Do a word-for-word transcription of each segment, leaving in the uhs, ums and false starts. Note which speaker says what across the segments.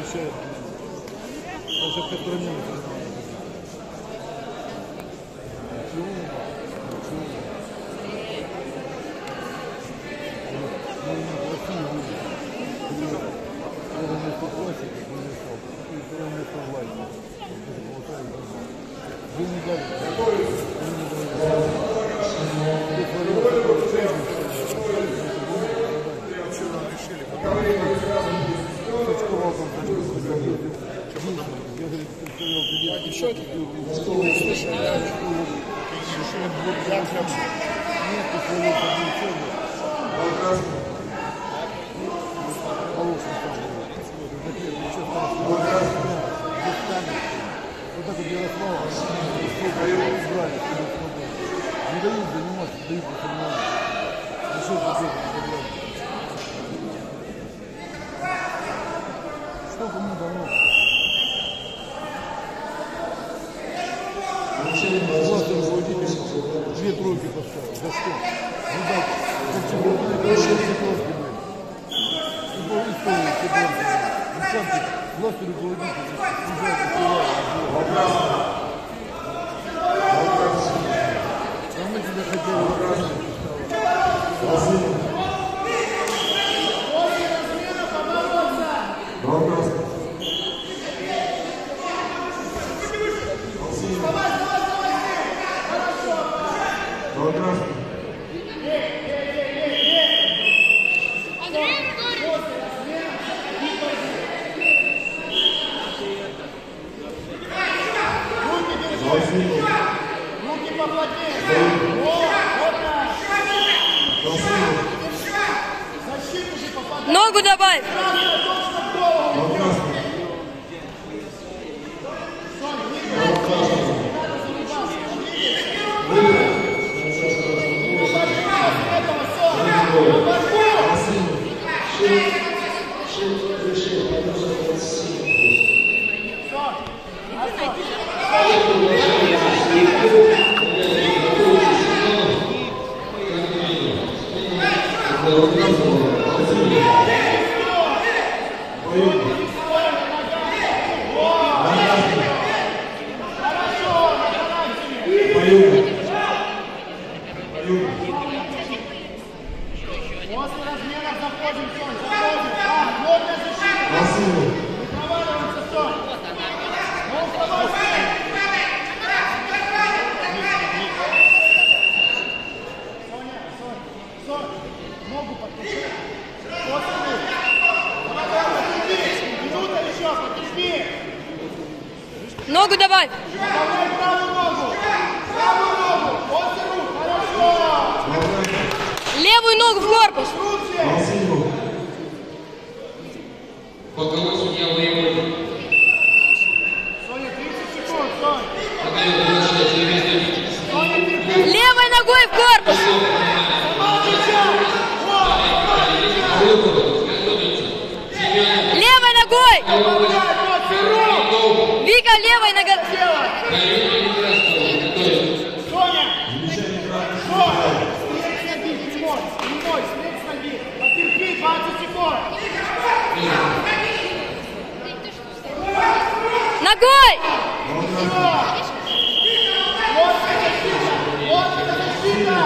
Speaker 1: защищает. Даже в котором не нужно.
Speaker 2: Девчонки, слышали, я решили блокировать.
Speaker 1: Вот так вот Ярослава избрали, не дают заниматься, дают информацию. Решил победить. Что кому дано? Властный руководитель две тройки поставил. За что? Ну да, как тебе две тройки были. И был история, все борцы. И сам ты, властный руководитель, ужасно срывал. А мы тебя хотели охранять.
Speaker 3: Руки поплотнее.
Speaker 4: Ногу добавь.
Speaker 3: После размеров заходим, Сонь, заходим. А, плотная защита. Не проваливаемся, Сонь. Ну, вставай. Соня, Сонь, Сонь, ногу подпиши. После. Давай, давай, потерпи. Минута еще, потерпи.
Speaker 4: Ногу добавь.
Speaker 3: Добавляй правую ногу. Правую ногу. После рук. Хорошо.
Speaker 4: Левую ногу в корпус.
Speaker 5: Боковой судья воевода.
Speaker 3: Соня, тридцать секунд, Сонь. Соня, терпи.
Speaker 4: Левой ногой в корпус. Левой ногой. Вика, левой ногой.
Speaker 3: Соня. Соня. След с ноги, прямой. Прямой, след с ноги. Потерпи двадцать секунд.
Speaker 4: Ногой.
Speaker 3: Плотная защита. Плотная защита.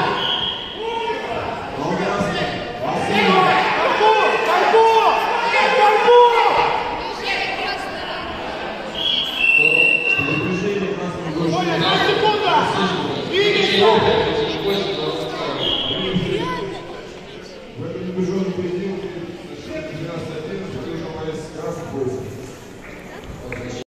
Speaker 3: Борьбу! Борьбу! Борьбу! Соня, два секунда! Двигайся!